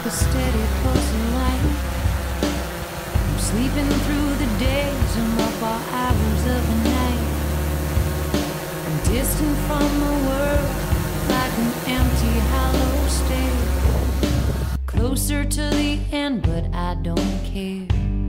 a steady pulse of light. I'm sleeping through the days and up all hours of the night. I'm distant from the world like an empty hollow stare. Closer to the end, but I don't care.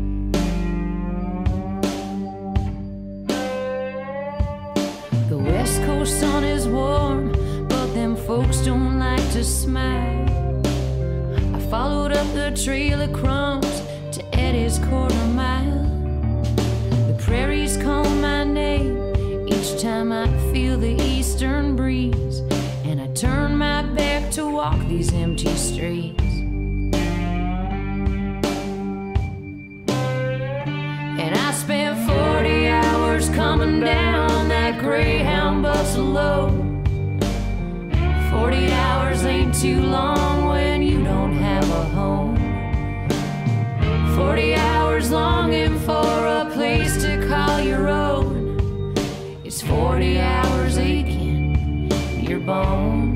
The West Coast sun is warm, but them folks don't like to smile. I followed up the trail of crumbs to Eddie's quarter mile. The prairies call my name each time I feel the eastern breeze, and I turn my back to walk these empty streets. And I spent 40 hours coming down that Greyhound bus alone. 40 hours ain't too long when you don't have a home. 40 hours longing for a place to call your own. It's 40 hours aching in your bones.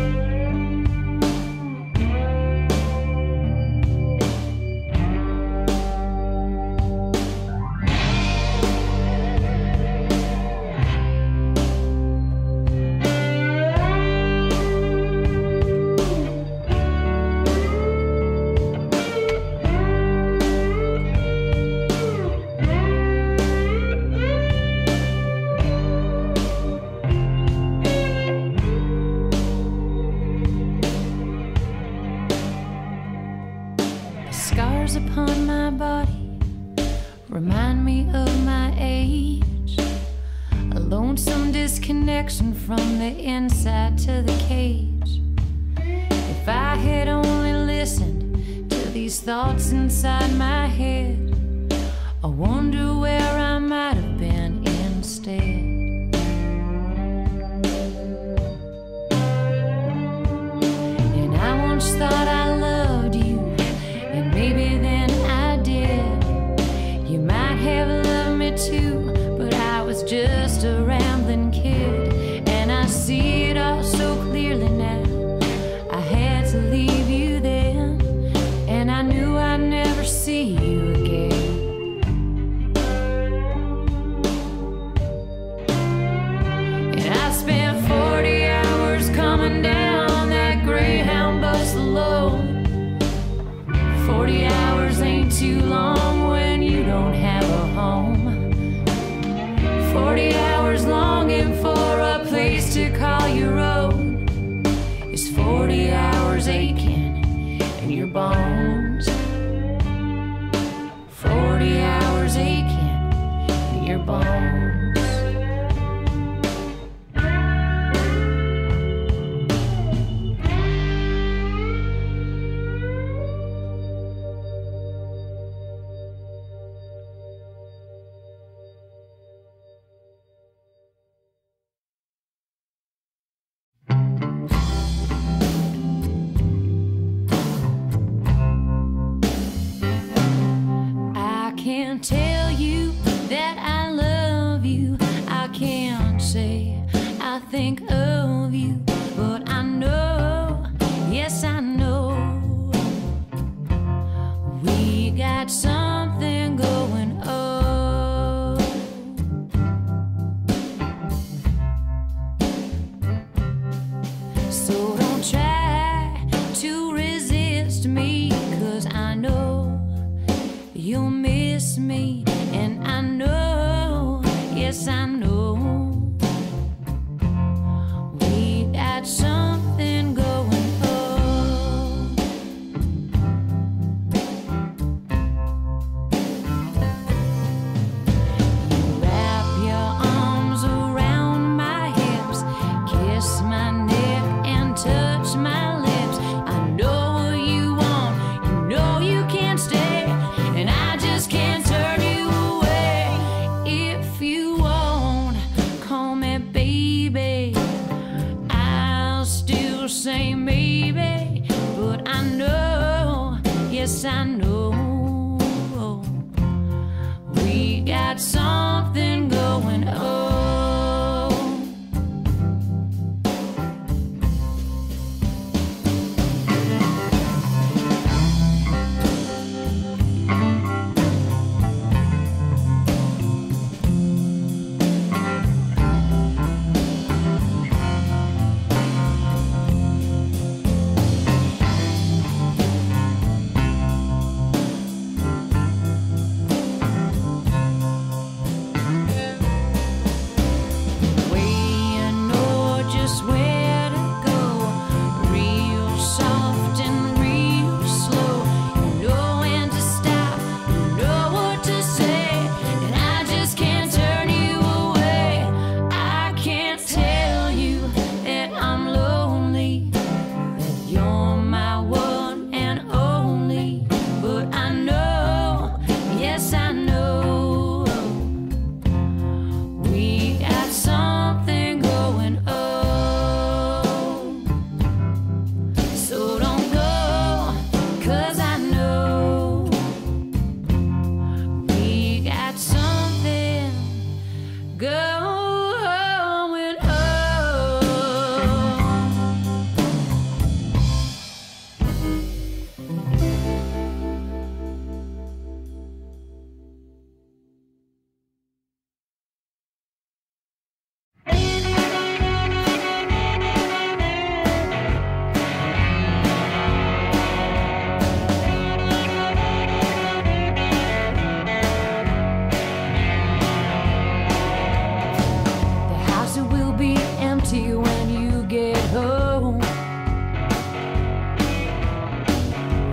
Scars upon my body remind me of my age. A lonesome disconnection from the inside to the cage. If I had only listened to these thoughts inside my head, I wonder where I might have been instead. And I once thought I loved you, and maybe then I did. You might have loved me too, but I was just a rambling kid. And I see it all so clearly now. I had to leave you then, and I knew I'd never see you again. And I spent 40 hours coming down that Greyhound bus alone. 40 hours ain't too long when you don't have a home. 40 hours longing for a place to call your own. It's 40 hours aching in your bones. 40 hours aching in your bones. Can't tell you that I love you. I can't say I think of you, but I know, yes I know, we got something going on. So don't try to resist me, 'cause I know you'll miss me, and I know, yes I know, we got something going on. You wrap your arms around my hips, kiss my neck and touch my lips. I know what you want, you know you can't stay, and I just can't turn you away. If you won't call me baby, I'll still say maybe, but I know, yes I know, we got something going on.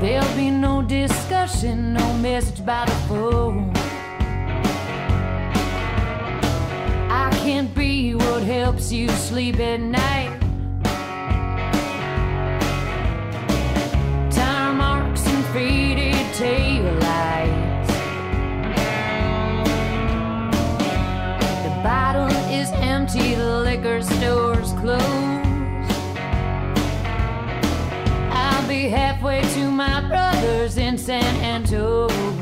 There'll be no discussion, no message by the phone. I can't be what helps you sleep at night. Tire marks and faded taillights. The bottle is empty, the liquor store's closed. I'll be halfway to my brother's in San Antonio.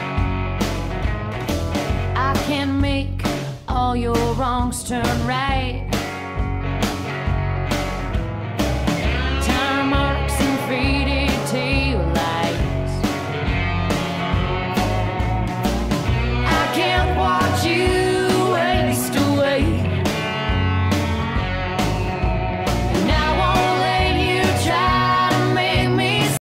I can make all your wrongs turn right.